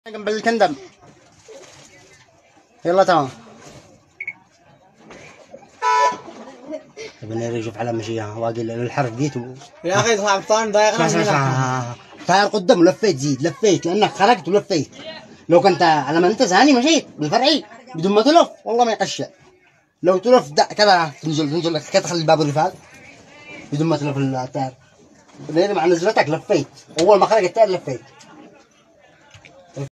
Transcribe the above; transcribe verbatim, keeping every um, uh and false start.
جنب الكندم. يلا تمام. ابن شوف على مشيها واقي الحرف جيت و... يا اخي الطعن ضايقنا. تعال قدام ولفيت زيد لفيت لانك خرجت ولفيت. لو كنت على ما انت ثاني مشيت بالفرعي بدون ما تلف والله ما يقشع. لو تلف كذا تنزل تنزل كذا تخلي الباب الرفال بدون ما تلف التاير. ليه مع نزلتك لفيت اول ما خرج التاير لفيت.